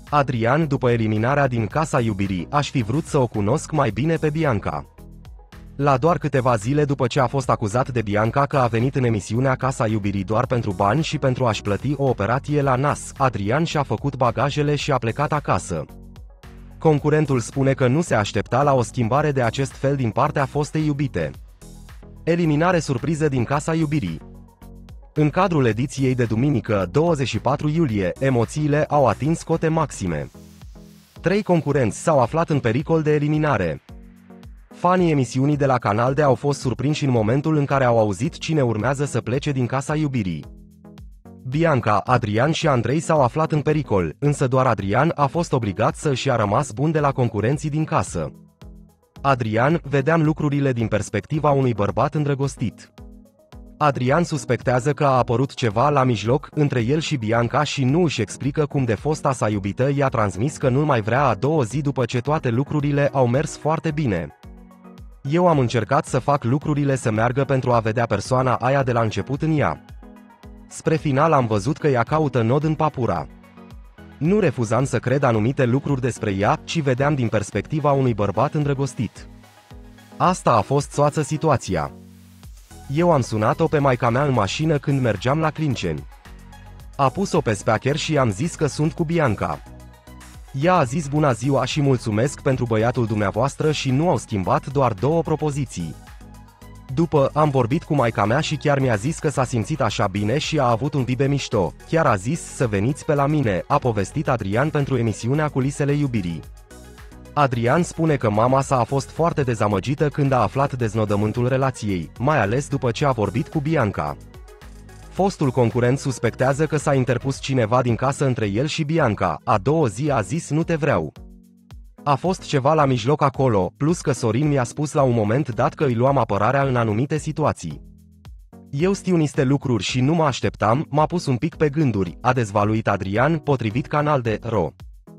Adrian, după eliminarea din Casa Iubirii, aș fi vrut să o cunosc mai bine pe Bianca. La doar câteva zile după ce a fost acuzat de Bianca că a venit în emisiunea Casa Iubirii doar pentru bani și pentru a-și plăti o operație la nas, Adrian și-a făcut bagajele și a plecat acasă. Concurentul spune că nu se aștepta la o schimbare de acest fel din partea fostei iubite. Eliminare surpriză din Casa Iubirii. În cadrul ediției de duminică, 24 iulie, emoțiile au atins cote maxime. 3 concurenți s-au aflat în pericol de eliminare. Fanii emisiunii de la Canal D au fost surprinși în momentul în care au auzit cine urmează să plece din Casa Iubirii. Bianca, Adrian și Andrei s-au aflat în pericol, însă doar Adrian a fost obligat să și-a rămas bun de la concurenții din casă. Adrian, vedeam lucrurile din perspectiva unui bărbat îndrăgostit. Adrian suspectează că a apărut ceva la mijloc între el și Bianca și nu își explică cum de fosta sa iubită i-a transmis că nu mai vrea a doua zi după ce toate lucrurile au mers foarte bine. Eu am încercat să fac lucrurile să meargă pentru a vedea persoana aia de la început în ea. Spre final am văzut că ea caută nod în papura. Nu refuzam să cred anumite lucruri despre ea, ci vedeam din perspectiva unui bărbat îndrăgostit. Asta a fost soață situația. Eu am sunat-o pe maica mea în mașină când mergeam la Clinceni. A pus-o pe speaker și i-am zis că sunt cu Bianca. Ea a zis bună ziua și mulțumesc pentru băiatul dumneavoastră și nu au schimbat doar 2 propoziții. După, am vorbit cu maica mea și chiar mi-a zis că s-a simțit așa bine și a avut un bibe mișto, chiar a zis să veniți pe la mine, a povestit Adrian pentru emisiunea Culisele Iubirii. Adrian spune că mama sa a fost foarte dezamăgită când a aflat deznodământul relației, mai ales după ce a vorbit cu Bianca. Fostul concurent suspectează că s-a interpus cineva din casă între el și Bianca, a doua zi a zis nu te vreau. A fost ceva la mijloc acolo, plus că Sorin mi-a spus la un moment dat că îi luam apărarea în anumite situații. Eu știu niște lucruri și nu mă așteptam, m-a pus un pic pe gânduri, a dezvăluit Adrian, potrivit Canal D.ro.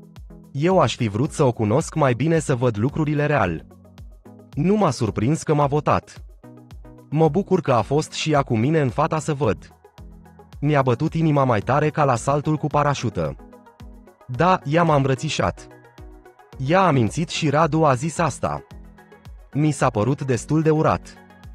Eu aș fi vrut să o cunosc mai bine să văd lucrurile real. Nu m-a surprins că m-a votat. Mă bucur că a fost și ea cu mine în fata să văd. Mi-a bătut inima mai tare ca la saltul cu parașută. Da, ea m-a îmbrățișat. Ea a mințit și Radu a zis asta. Mi s-a părut destul de urat.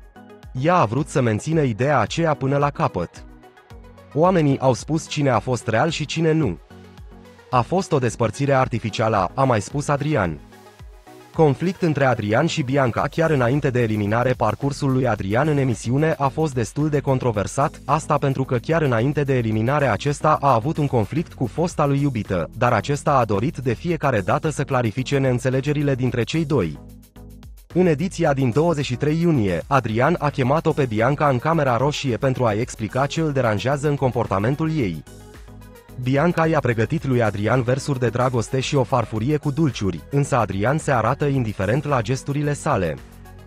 Ea a vrut să mențină ideea aceea până la capăt. Oamenii au spus cine a fost real și cine nu. A fost o despărțire artificială, a mai spus Adrian. Conflict între Adrian și Bianca chiar înainte de eliminare. Parcursul lui Adrian în emisiune a fost destul de controversat, asta pentru că chiar înainte de eliminare acesta a avut un conflict cu fosta lui iubită, dar acesta a dorit de fiecare dată să clarifice neînțelegerile dintre cei doi. În ediția din 23 iunie, Adrian a chemat-o pe Bianca în camera roșie pentru a-i explica ce îl deranjează în comportamentul ei. Bianca i-a pregătit lui Adrian versuri de dragoste și o farfurie cu dulciuri, însă Adrian se arată indiferent la gesturile sale.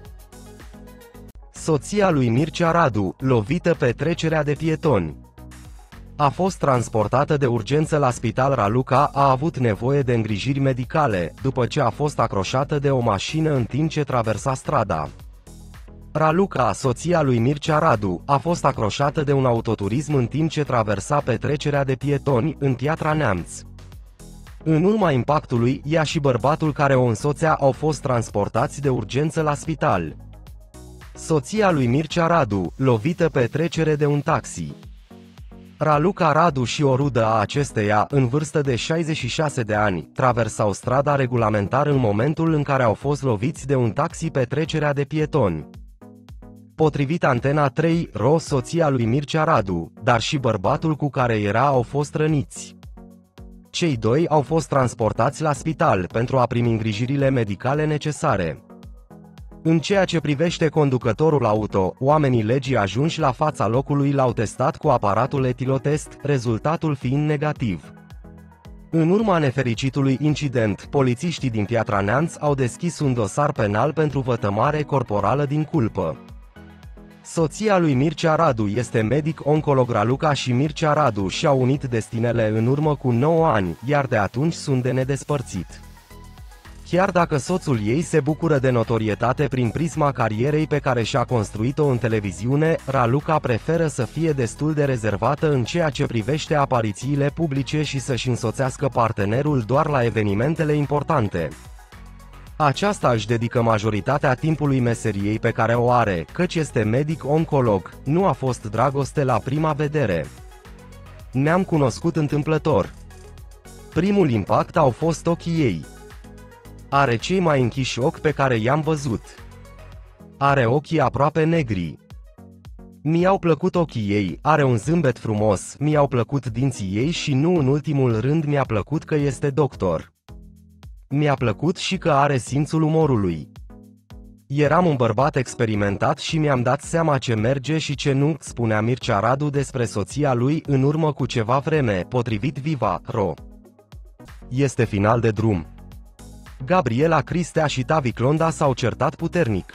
Soția lui Mircea Radu, lovită pe trecerea de pietoni. A fost transportată de urgență la spital. Raluca a avut nevoie de îngrijiri medicale, după ce a fost acroșată de o mașină în timp ce traversa strada. Raluca, soția lui Mircea Radu, a fost acroșată de un autoturism în timp ce traversa petrecerea de pietoni în Piatra Neamț. În urma impactului, ea și bărbatul care o însoțea au fost transportați de urgență la spital. Soția lui Mircea Radu, lovită pe trecere de un taxi. Raluca Radu și o rudă a acesteia, în vârstă de 66 de ani, traversau strada regulamentar în momentul în care au fost loviți de un taxi pe trecerea de pietoni. Potrivit Antena 3.ro, soția lui Mircea Radu, dar și bărbatul cu care era au fost răniți. Cei doi au fost transportați la spital pentru a primi îngrijirile medicale necesare. În ceea ce privește conducătorul auto, oamenii legii ajunși la fața locului l-au testat cu aparatul etilotest, rezultatul fiind negativ. În urma nefericitului incident, polițiștii din Piatra Neamț au deschis un dosar penal pentru vătămare corporală din culpă. Soția lui Mircea Radu este medic-oncolog. Raluca și Mircea Radu și-au unit destinele în urmă cu 9 ani, iar de atunci sunt de nedespărțit. Chiar dacă soțul ei se bucură de notorietate prin prisma carierei pe care și-a construit-o în televiziune, Raluca preferă să fie destul de rezervată în ceea ce privește aparițiile publice și să-și însoțească partenerul doar la evenimentele importante. Aceasta își dedică majoritatea timpului meseriei pe care o are, căci este medic-oncolog, nu a fost dragoste la prima vedere. Ne-am cunoscut întâmplător. Primul impact au fost ochii ei. Are cei mai închiși ochi pe care i-am văzut. Are ochii aproape negri. Mi-au plăcut ochii ei, are un zâmbet frumos, mi-au plăcut dinții ei și nu în ultimul rând mi-a plăcut că este doctor. Mi-a plăcut și că are simțul umorului. Eram un bărbat experimentat și mi-am dat seama ce merge și ce nu, spunea Mircea Radu despre soția lui în urmă cu ceva vreme, potrivit Viva.ro. Este final de drum. Gabriela Cristea și Tavi Clonda s-au certat puternic.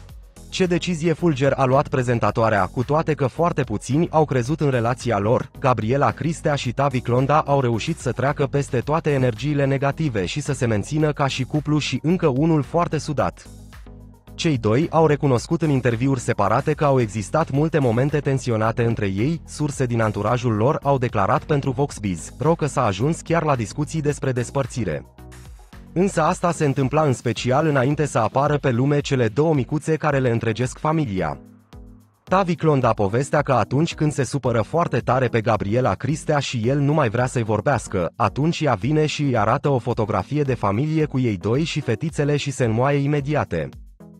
Ce decizie fulger a luat prezentatoarea, cu toate că foarte puțini au crezut în relația lor, Gabriela Cristea și Tavi Clonda au reușit să treacă peste toate energiile negative și să se mențină ca și cuplu și încă unul foarte sudat. Cei doi au recunoscut în interviuri separate că au existat multe momente tensionate între ei, surse din anturajul lor au declarat pentru VoxBiz.ro că s-a ajuns chiar la discuții despre despărțire. Însă asta se întâmpla în special înainte să apară pe lume cele două micuțe care le întregesc familia. Tavi Clonda povestea că atunci când se supără foarte tare pe Gabriela Cristea și el nu mai vrea să-i vorbească, atunci ea vine și îi arată o fotografie de familie cu ei doi și fetițele și se înmoaie imediate.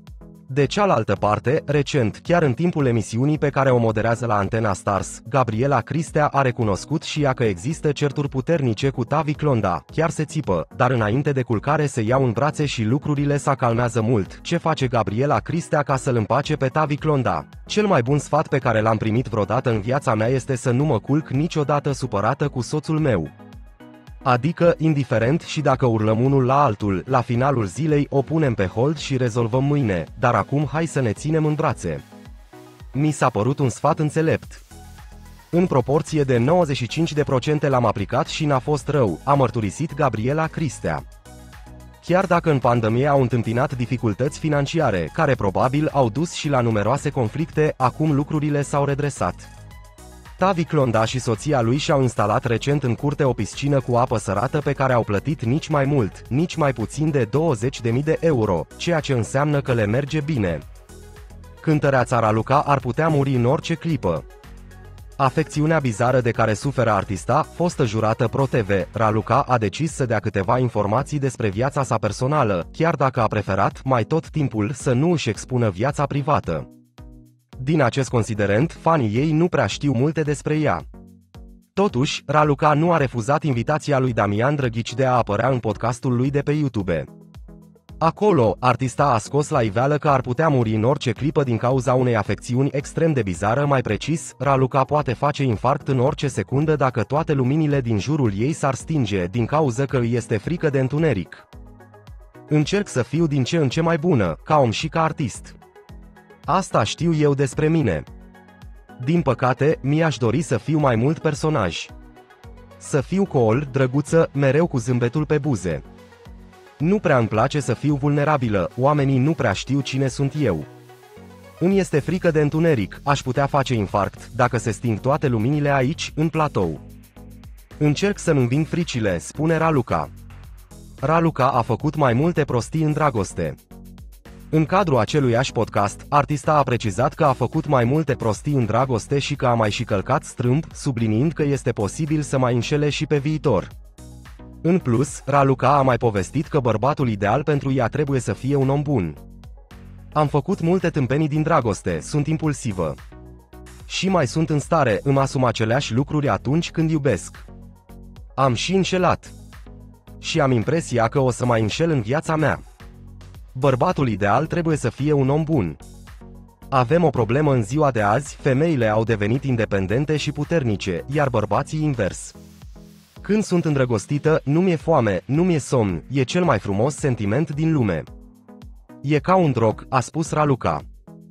De cealaltă parte, recent, chiar în timpul emisiunii pe care o moderează la Antena Stars, Gabriela Cristea a recunoscut și ea că există certuri puternice cu Tavi Clonda, chiar se țipă, dar înainte de culcare se iau în brațe și lucrurile se calmează mult. Ce face Gabriela Cristea ca să-l împace pe Tavi Clonda? Cel mai bun sfat pe care l-am primit vreodată în viața mea este să nu mă culc niciodată supărată cu soțul meu. Adică, indiferent și dacă urlăm unul la altul, la finalul zilei o punem pe hold și rezolvăm mâine, dar acum hai să ne ținem în brațe. Mi s-a părut un sfat înțelept. În proporție de 95% l-am aplicat și n-a fost rău, a mărturisit Gabriela Cristea. Chiar dacă în pandemie au întâmpinat dificultăți financiare, care probabil au dus și la numeroase conflicte, acum lucrurile s-au redresat. Tavi Clonda și soția lui și-au instalat recent în curte o piscină cu apă sărată pe care au plătit nici mai mult, nici mai puțin de 20.000 de euro, ceea ce înseamnă că le merge bine. Cântăreața Raluca ar putea muri în orice clipă. Afecțiunea bizară de care suferă artista, fostă jurată Pro-TV, Raluca a decis să dea câteva informații despre viața sa personală, chiar dacă a preferat, mai tot timpul, să nu își expună viața privată. Din acest considerent, fanii ei nu prea știu multe despre ea. Totuși, Raluca nu a refuzat invitația lui Damian Drăghici de a apărea în podcastul lui de pe YouTube. Acolo, artista a scos la iveală că ar putea muri în orice clipă din cauza unei afecțiuni extrem de bizară, mai precis, Raluca poate face infarct în orice secundă dacă toate luminile din jurul ei s-ar stinge, din cauza că îi este frică de întuneric. Încerc să fiu din ce în ce mai bună, ca om și ca artist. Asta știu eu despre mine. Din păcate, mi-aș dori să fiu mai mult personaj. Să fiu cool, drăguță, mereu cu zâmbetul pe buze. Nu prea îmi place să fiu vulnerabilă, oamenii nu prea știu cine sunt eu. Îmi este frică de întuneric, aș putea face infarct, dacă se sting toate luminile aici, în platou. Încerc să-mi înving fricile, spune Raluca. Raluca a făcut mai multe prostii în dragoste. În cadrul aceluiași podcast, artista a precizat că a făcut mai multe prostii în dragoste și că a mai și călcat strâmb, subliniind că este posibil să mai înșele și pe viitor. În plus, Raluca a mai povestit că bărbatul ideal pentru ea trebuie să fie un om bun. Am făcut multe tâmpenii din dragoste, sunt impulsivă. Și mai sunt în stare, îmi asum aceleași lucruri atunci când iubesc. Am și înșelat. Și am impresia că o să mai înșel în viața mea. Bărbatul ideal trebuie să fie un om bun. Avem o problemă în ziua de azi, femeile au devenit independente și puternice, iar bărbații invers. Când sunt îndrăgostită, nu mi-e foame, nu mi-e somn, e cel mai frumos sentiment din lume. E ca un drog, a spus Raluca.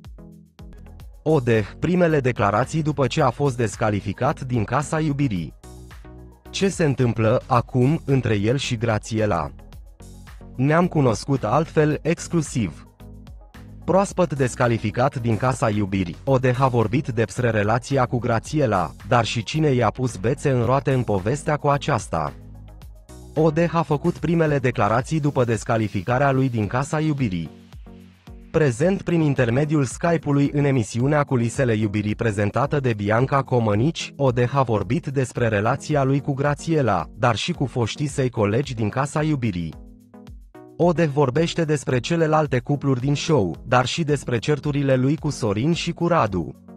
Primele declarații după ce a fost descalificat din Casa Iubirii. Ce se întâmplă acum între el și Grațiela? Ne-am cunoscut altfel, exclusiv. Proaspăt descalificat din Casa Iubirii, ODH a vorbit despre relația cu Grațiela, dar și cine i-a pus bețe în roate în povestea cu aceasta. ODH a făcut primele declarații după descalificarea lui din Casa Iubirii. Prezent prin intermediul Skype-ului în emisiunea Culisele Iubirii prezentată de Bianca Comănici, ODH a vorbit despre relația lui cu Grațiela, dar și cu foștii săi colegi din Casa Iubirii. ODH vorbește despre celelalte cupluri din show, dar și despre certurile lui cu Sorin și cu Radu.